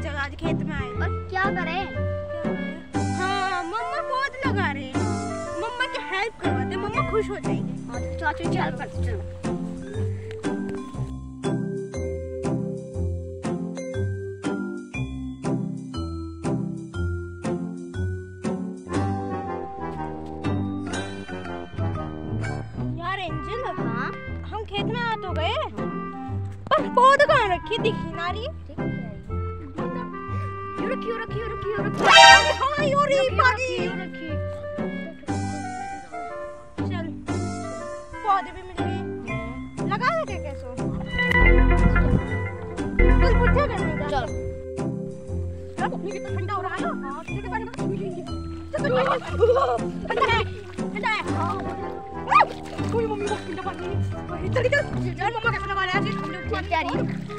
जगह आज खेत में आए। और क्या करें? हाँ मम्मा पौध लगा रहे हैं, मम्मा की हेल्प करवाते, मम्मा खुश हो जाएगी। हाँ तो चाचू चल कर चलो। यार एंजल, हाँ हम खेत में आ तो गए पर पौध कहाँ रखी दिखी ना रही। रखी हाँ योरी पानी। चल पौधे भी मिल गए, लगा देते कैसो। चल पुट्ठे करने का। चल अपनी कितना ठंडा हो रहा है ना। हाँ ठंडे पानी में ठंडा है, ठंडा है। कोई मम्मी को ठंडा पानी। चल चल यार मम्मा कैसे लगा रहा है हम लोग क्या रही।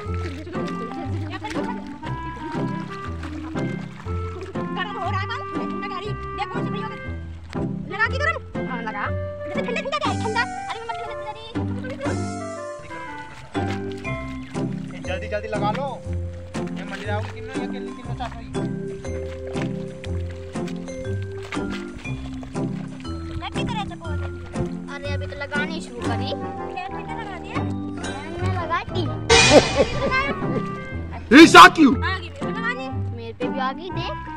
गरम हो रहा है ठंडा गाड़ी देखो से भैया लगा की गरम। हां लगा ठंडा ठंडा क्या है ठंडा। अरे मम्मा ठंडा तेरी जल्दी जल्दी लगा लो। मैं मंडी आऊंगी किन्नो या किन्नो चाहता हूं। लग की तरह से पौधे। अरे अभी तो लगानी शुरू करी। खेत में क्या लगा दिया? मैंने लगा दी। ये शॉक यू। आगे मेरे पे लगानी। मेरे पे भी आ गई देख।